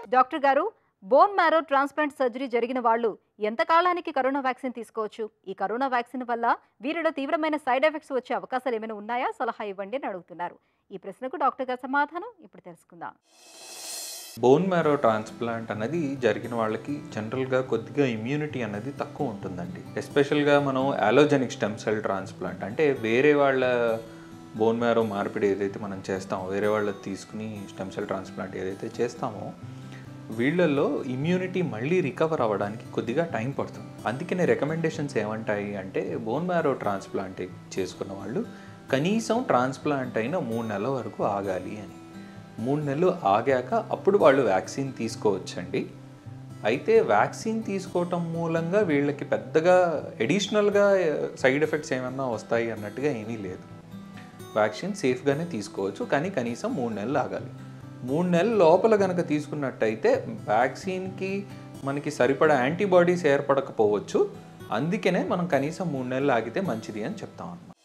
Doctor గారు, bone marrow transplant surgery జరిగిన వాళ్ళు ఎంత కాలానికి కరోనా వ్యాక్సిన్ తీసుకోవచ్చు? ఈ కరోనా వ్యాక్సిన్ వల్ల వీరిలో తీవ్రమైన సైడ్ ఎఫెక్ట్స్ వచ్చే అవకాశాలు ఏమైనా ఉన్నాయా? సలహా ఇవ్వండి అని అడుగుతున్నారు. ఈ ప్రశ్నకు డాక్టర్ గారి సమాధానం ఇప్పుడు తెలుసుకుందాం. బోన్ మ్యారో ట్రాన్స్‌ప్లాంట్ అన్నది జరిగిన వాళ్ళకి జనరల్‌గా కొద్దిగా ఇమ్యూనిటీ అనేది తక్కువ ఉంటుందండి. ఎస్పెషల్‌గా మనం అలోజెనిక్ స్టెమ్ సెల్ ట్రాన్స్‌ప్లాంట్ అంటే వేరే వాళ్ళ బోన్ మ్యారో మార్పిడి ఏదైతే మనం చేస్తామో, వేరే వాళ్ళది తీసుకుని స్టెమ్ సెల్ ట్రాన్స్‌ప్లాంట్ ఏదైతే చేస్తామో, వీళ్ళల్లో ఇమ్యూనిటీ మళ్ళీ రికవర్ అవ్వడానికి కొద్దిగా టైం పడుతుంది. అందుకనే రికమెండేషన్స్ ఏమంటాయి అంటే బోన్ మ్యారో ట్రాన్స్‌ప్లాంట్ చేసుకున్న వాళ్ళు కనీసం ట్రాన్స్‌ప్లాంట్ అయిన 3 నెలల వరకు ఆగాలి అని. 3 నెలలు ఆగాక అప్పుడు వాళ్ళు వ్యాక్సిన్ తీసుకోవచ్చండి. అయితే వ్యాక్సిన్ తీసుకోవటం మూలంగా వీళ్ళకి పెద్దగా అడిషనల్‌గా సైడ్ ఎఫెక్ట్స్ ఏమన్నా వస్తాయి అన్నట్టుగా ఏమీ లేదు. వ్యాక్సిన్ సేఫ్‌గానే తీసుకోవచ్చు. కానీ కనీసం 3 నెలలు ఆగాలి. 3 నెలల లోపల గనక తీసుకున్నట్టయితే వ్యాక్సిన్‌కి మనకి సరిపడా యాంటీబాడీస్ ఏర్పడకపోవచ్చు. అందుకనే మనం కనీసం 3 నెలలు ఆగితే మంచిది అని చెప్తాం అన్నమాట.